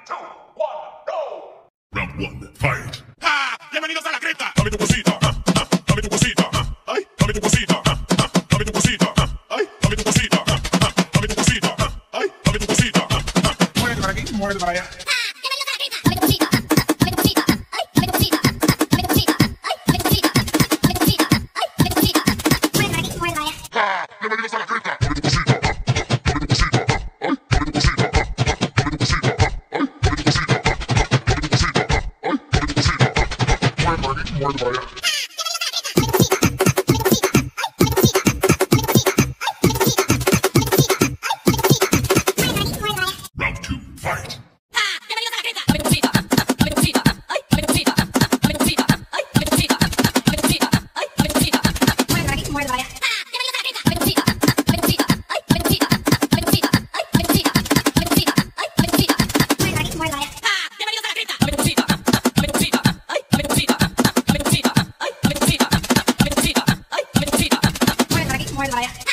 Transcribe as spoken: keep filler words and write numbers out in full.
two, one, go. Round one, fight. ¡Ah! ¡Bienvenidos a la cripta! Dame tu cosita, ah, ah, dame tu cosita, ah, ay, dame tu cosita, ah, ah, dame tu cosita, ah, ay, dame tu cosita, ah, ah, dame tu cosita, ah, ay, dame tu cosita, ah, ah. Muévete para aquí, muévete para allá. Bienvenidos a la cripta. Dame tu cosita, ah, dame tu cosita, ah, ay, dame tu cosita, ah, dame tu cosita, ah, ay, dame tu cosita, ah, dame tu cosita, ah, ay, dame tu cosita, ah, muévete para aquí, muévete para allá. Round two, fight. Muérdala ya.